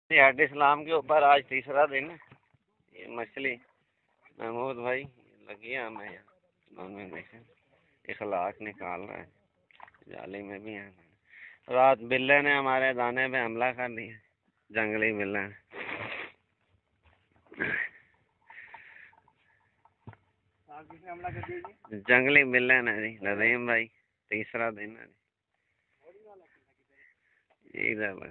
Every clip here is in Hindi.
हाट इस्लाम के ऊपर आज तीसरा दिन है। ये मछली महमूद भाई लगी है हमें यहाँ दोनों में से इखलाक निकाल रहा है, जाली में भी है। रात बिल्ले ने हमारे दाने पे हमला कर दिया, जंगली बिल्ले ने। हमला कर दिया जंगली बिल्ले ने जी। नदीम भाई तीसरा दिन है जी। इधर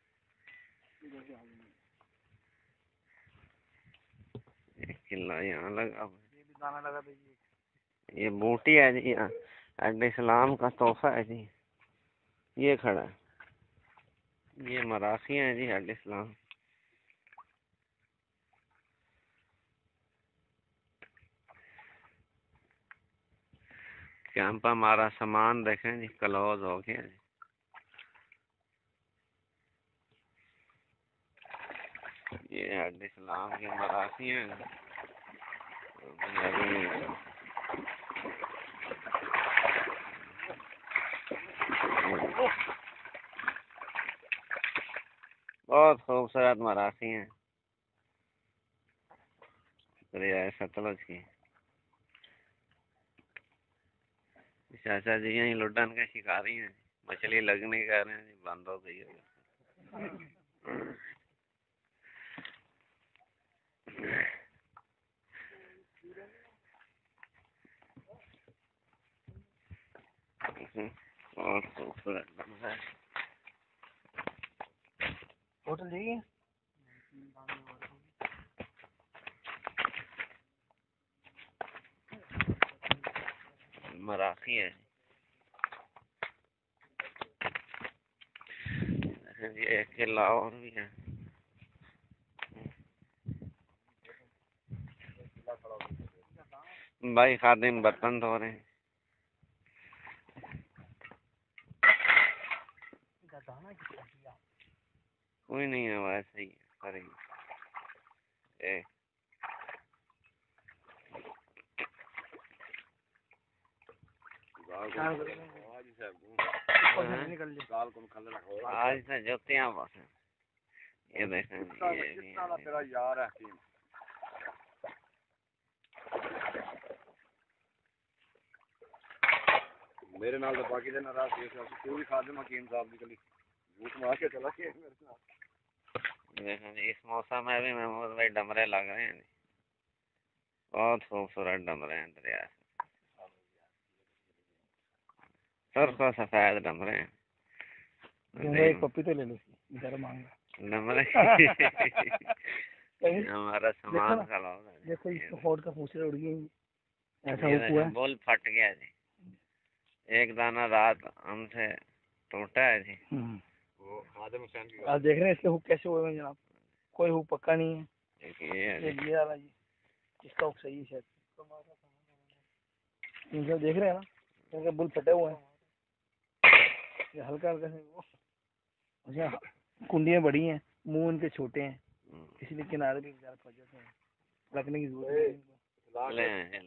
किला यहाँ लगा, दाना लगा दीजिए। ये बूटी है जी, हाट इस्लाम का तोहफा है जी। ये खड़ा है, ये मरासी है जी हाट इस्लाम। कैंप हमारा सामान देखें जी, क्लोज हो गया जी। ये हाट इस्लाम के मरासी हैं। बहुत खूबसूरत मरासी हैं, दरिया सतलुज की। चाचा जी यही लुड्डन के शिकारी हैं, मछली लगने का रहे हैं जी, बंद हो गई है। और खूबसूरत है होटल जी। मराठी है ये, एक किला और भी है। भाई खादिम बर्तन धो रहे हैं। कोई नहीं है, वैसे ही करेंगे। आज से जुतियाँ बस ये देखें ये यार है मेरे नाल तो बाकी दिन रात तू भी खादिम हकीम साहब की गली भूख मार के चला के इस मौसम में भी महमूद भाई डमरे लग रहे हैं, बहुत खूबसूरत डमरे हैं दरिया से, सरसों सफेद डमरे हैं। एक पपीते ले लो, इधर मांगा डमरे हमारा सामान खड़ा देखो, इसको फोड़ का पूछे उड़ गई, ऐसा हुआ बोल फट गया जी। एक दाना रात हमसे टूटा है जी। आप देख रहे हैं इसके हुक कैसे हुए हैं जनाब, कोई हुक पक्का नहीं है। ये वाला जी, इसका हुक सही है शायद, जो देख रहे हैं ना इनके बुल फटे हुए हैं, ये हल्का हल्का से कुंडियाँ बड़ी हैं, मुंह इनके छोटे हैं, इसलिए किनारे भी बेचारे फंस जाते हैं, रखने की जरूरत है।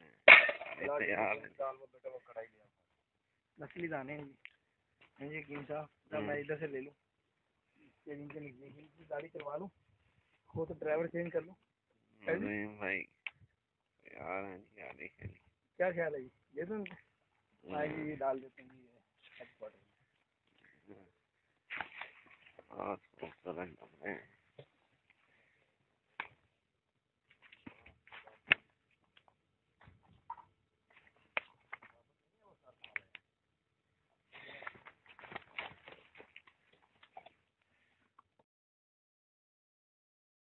नकली दाने हैं जी हकीम साहब, मैं इधर से ले लूँ, गाड़ी चलवा लूँ, हो तो ड्राइवर चेंज कर लूँ भाई यार। क्या ख्याल है जी, दे दो उनको, ये डाल देते हैं।